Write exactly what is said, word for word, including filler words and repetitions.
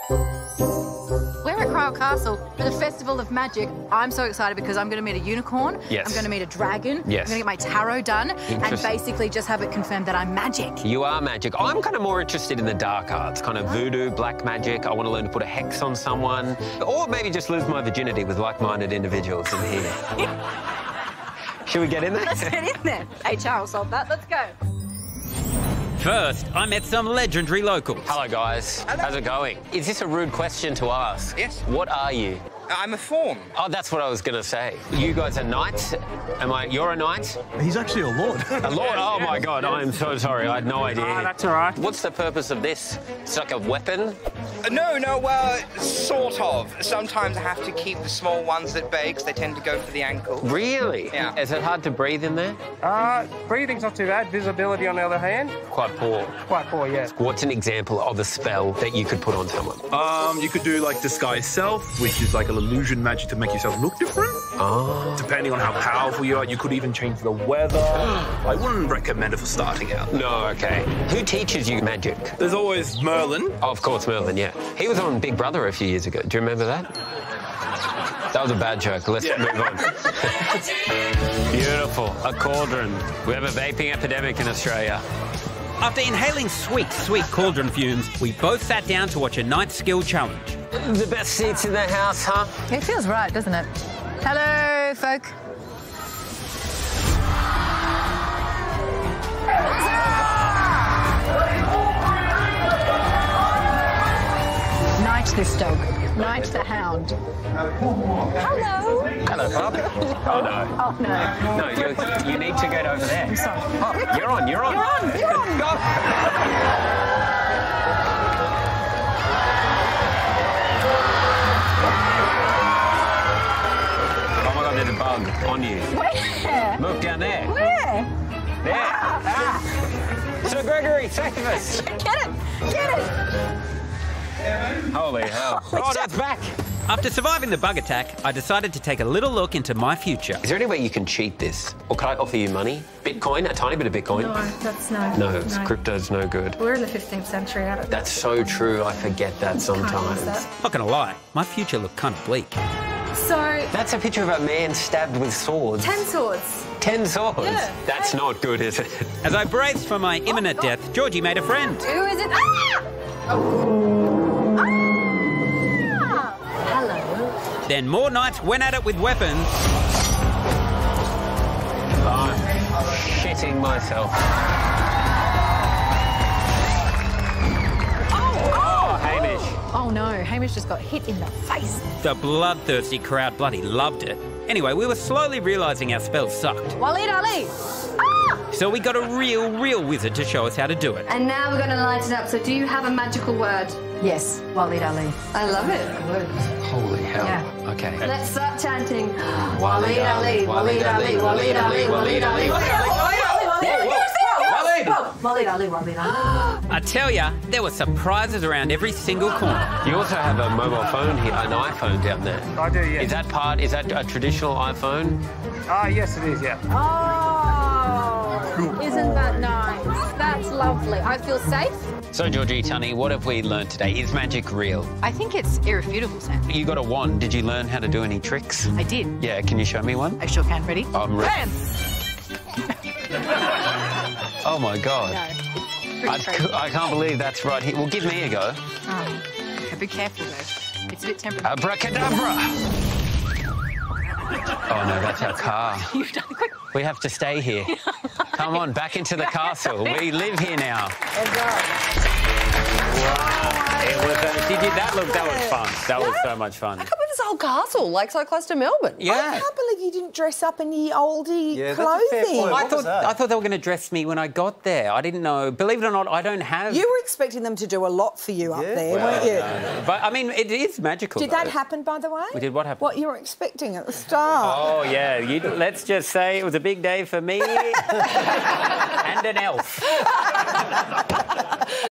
We're at Kryal Castle for the Festival of Magic. I'm so excited because I'm going to meet a unicorn. Yes. I'm going to meet a dragon. Yes. I'm going to get my tarot done and basically just have it confirmed that I'm magic. You are magic. I'm kind of more interested in the dark arts, kind of voodoo, black magic. I want to learn to put a hex on someone. Or maybe just lose my virginity with like-minded individuals in here. Should we get in there? Let's get in there. H R will solve that. Let's go. First, I met some legendary locals. Hello, guys. Hello. How's it going? Is this a rude question to ask? Yes. What are you? I'm a fawn. Oh, that's what I was going to say. You guys are knights? Am I? You're a knight? He's actually a lord. A lord? Oh, my God. I am so sorry. I had no idea. Ah, that's all right. What's the purpose of this? It's like a weapon? Uh, no, no, well, sort of. Sometimes I have to keep the small ones at bay because they tend to go for the ankle. Really? Yeah. Is it hard to breathe in there? Uh, breathing's not too bad. Visibility, on the other hand, Quite poor. quite poor, yes. What's an example of a spell that you could put on someone? Um, you could do like disguise self, which is like an illusion magic to make yourself look different. Oh. Depending on how powerful you are, you could even change the weather. I wouldn't recommend it for starting out. No, okay. Who teaches you magic? There's always Merlin. Oh, of course, Merlin, yeah. He was on Big Brother a few years ago. Do you remember that? That was a bad joke. Let's Yeah. move on. Beautiful. A cauldron. We have a vaping epidemic in Australia. After inhaling sweet, sweet cauldron fumes, we both sat down to watch a night skill challenge. The best seats in the house, huh? It feels right, doesn't it? Hello, folk. Knight this dog. Knight the hound. Hello. Hello, Bob. Oh, no. Oh, no. No, you, you need to get over there. I'm sorry. Oh, you're on, you're on. You're on, you're on. Go. Oh, my God, there's a bug on you. Where? Look down there. Where? There. Ah. Sir Gregory, save us. Get it! Get it! Holy hell. Oh, that's back. After surviving the bug attack, I decided to take a little look into my future. Is there any way you can cheat this? Or can I offer you money? Bitcoin? A tiny bit of Bitcoin? No, that's no. No, it's crypto's no good. We're in the fifteenth century. I don't That's so true. I forget that can't sometimes. use that. Not gonna lie, my future looked kind of bleak. So, That's a picture of a man stabbed with swords. ten swords. Ten swords? Yeah. That's not good, is it? As I braced for my imminent Oh, death, Georgie made a friend. Who is it? Ah! Ah! Hello. Then more knights went at it with weapons. I'm shitting myself. Oh, Hamish. Oh no, Hamish just got hit in the face. The bloodthirsty crowd bloody loved it. Anyway, we were slowly realising our spells sucked. Walid Ali. Ah! So we got a real, real wizard to show us how to do it. And now we're going to light it up. So do you have a magical word? Yes, Walid Ali. I love it. Holy hell. Yeah. Okay. Let's start chanting. Walid Ali, Walid Ali, Walid Ali, Walid Ali, Walid Ali. Walid Ali, Walid Ali. I tell ya, there were surprises around every single corner. You also have a mobile phone here, an iPhone down there. I do, yes. Is that part, is that a traditional iPhone? Ah, yes, it is, yeah. Oh, isn't that nice? That's lovely. I feel safe. So, Georgie, Tunny, what have we learned today? Is magic real? I think it's irrefutable, Sam. You got a wand. Did you learn how to do any tricks? I did. Yeah, can you show me one? I sure can. Ready? I'm ready. Bam! Oh, my God. No. I, Pretty crazy. I can't believe that's right here. Well, give me a go. Oh, be careful, though. It's a bit temperamental. Abracadabra! Oh, no, that's our car. You've done it quick. We have to stay here. Come on, back into the castle. We live here now. Let's go. It was, uh, did you, that look, that was fun. That was so much fun. I can't believe this whole castle, like so close to Melbourne. Yeah. I can't believe you didn't dress up in your oldie Yeah, that's a fair clothing. point. I What thought, was that? I thought they were going to dress me when I got there. I didn't know. Believe it or not, I don't have... You were expecting them to do a lot for you up Yeah. there, Well, weren't you? But, I mean, it is magical, Did though. that happen, by the way? We did what happened? What you were expecting at the start. Oh, yeah. You, let's just say it was a big day for me and an elf.